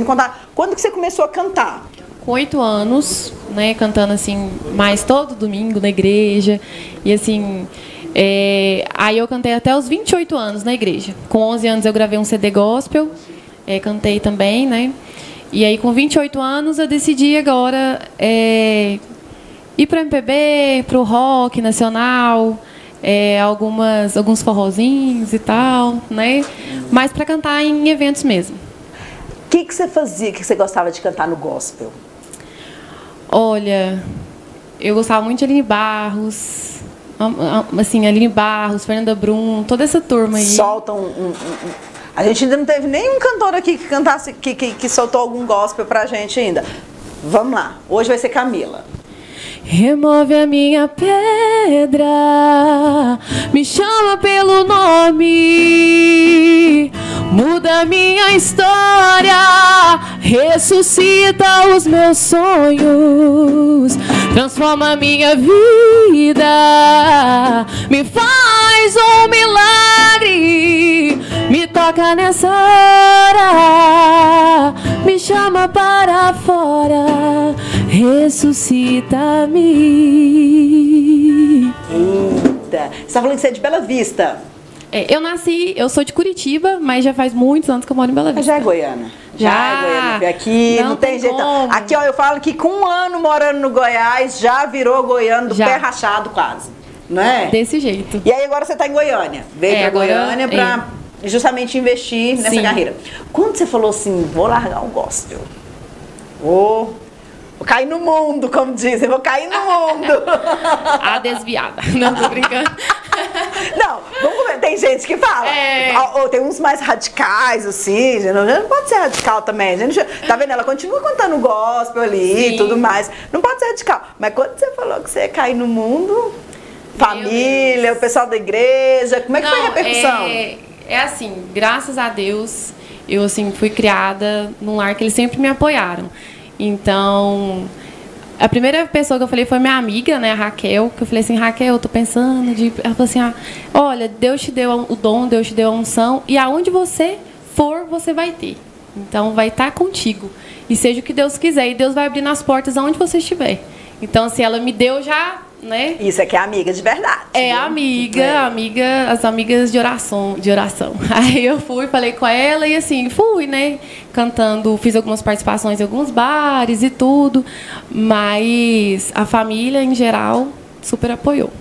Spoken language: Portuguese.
contar. Quando que você começou a cantar? Com 8 anos, né, cantando assim, mais todo domingo na igreja. E assim, aí eu cantei até os 28 anos na igreja. Com 11 anos eu gravei um CD gospel, cantei também, né? E aí com 28 anos eu decidi agora ir para o MPB, para o rock nacional, alguns forrozinhos e tal, né? Mas para cantar em eventos mesmo. O que você fazia, que você gostava de cantar no gospel? Olha, eu gostava muito de Aline Barros, assim, Aline Barros, Fernanda Brum, toda essa turma aí. Solta A gente ainda não teve nenhum cantor aqui que cantasse, que soltou algum gospel pra gente ainda. Vamos lá, hoje vai ser Camila. Remove a minha pedra, me chama pelo nome, muda minha história, ressuscita os meus sonhos, transforma minha vida, me faz um milagre, me toca nessa hora, me chama para fora, ressuscita-me. Eita, você tá falando que você é de Bela Vista? Eu sou de Curitiba, mas já faz muitos anos que eu moro em Bela Vista. Já é goiana? Já é goiana. Aqui não tem jeito. Como. Aqui, ó, eu falo que com 1 ano morando no Goiás, já virou goiano do pé rachado quase. Não é? Desse jeito. E aí agora você tá em Goiânia. Veio pra Goiânia pra justamente investir nessa carreira. Quando você falou assim, vou largar o gospel, vou cair no mundo, como dizem, vou cair no mundo. A desviada. Não, tô brincando. Não, vamos ver, tem gente que fala. Tem uns mais radicais, assim, não pode ser radical também. Tá vendo? Ela continua cantando gospel ali e tudo mais. Não pode ser radical. Mas quando você falou que você ia cair no mundo, família, o pessoal da igreja, como é que foi a repercussão? É assim, graças a Deus, eu assim, fui criada num lar que eles sempre me apoiaram. Então, a primeira pessoa que eu falei foi minha amiga, né, a Raquel, que eu falei assim, Raquel, eu tô pensando de... Ela falou assim, olha, Deus te deu o dom, Deus te deu a unção, e aonde você for, você vai ter. Então, vai estar contigo. E seja o que Deus quiser, e Deus vai abrir nas portas aonde você estiver. Então, assim, ela me deu já, né? Isso aqui é amiga de verdade. As amigas de oração. Aí eu falei com ela e assim, né? Cantando, fiz algumas participações em alguns bares e tudo. Mas a família, em geral, super apoiou.